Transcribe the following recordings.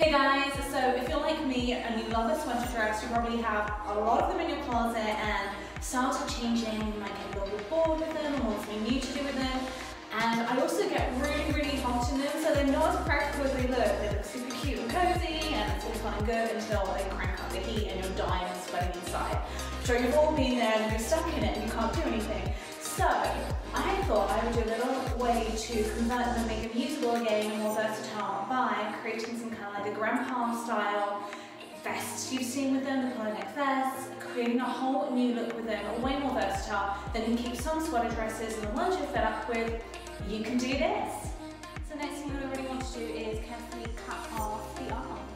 Hey guys, so if you're like me and you love a sweater dress, you probably have a lot of them in your closet and styles are changing, you might get a little bit bored with them or want something new to do with them. And I also get really hot in them, so they're not as practical as they look. They look super cute and cozy and it's all fun and good until they crank up the heat and you're dying and sweating inside. I'm sure you've all been there and you're stuck in it and you can't do anything. So I thought I would do a little way to convert them, make them usable again and more versatile by creating some kind of like the grandpa style vests you've seen with them, the polo neck vests, creating a whole new look with them, way more versatile. They can keep some sweater dresses and the ones you're fed up with, you can do this. So next thing I really want to do is carefully cut off the arms.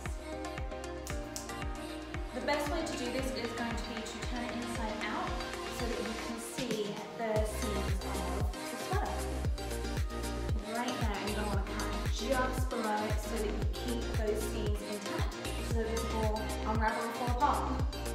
The best way to do this is going to be to turn it inside out so that you can see the seams of the sweater. Right there, you're going to want to cut just below it so that you keep those seams intact so that it will unravel and fall apart.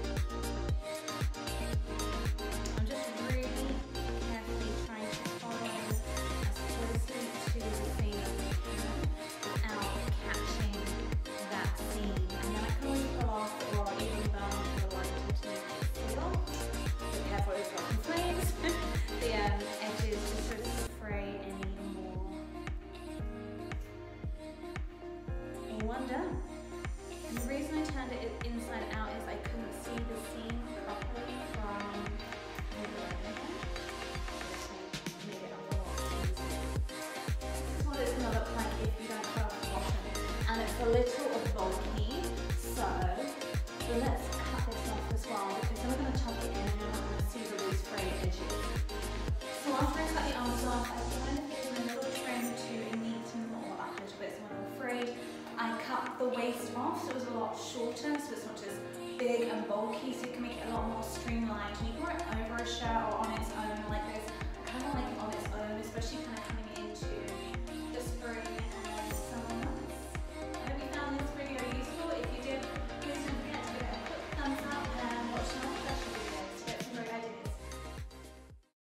I'm just really carefully trying to follow as closely to the seam as I can without catching that seam. And then I can always pull off or even bone to the light to seal. Be careful with rotten flames. The edges just sort of fray anymore. And one done. And the reason I turned it inside out is I couldn't see the seam properly from the other one. So made it a lot easier. This is what it's going to look like if you don't cut off the bottom. And it's a little bulky, so let's cut this off as well because then we're going to tuck it in and you're not going to see the loose frayed edges. So after I cut the arms off, I kind of gave them a little trim to neaten them all up a little bit, so when I'm afraid I cut the waist off so it was a lot shorter, so it's not as big and bulky, so you can make it a lot more streamlined. And you can wear it over a shirt or on its own like this.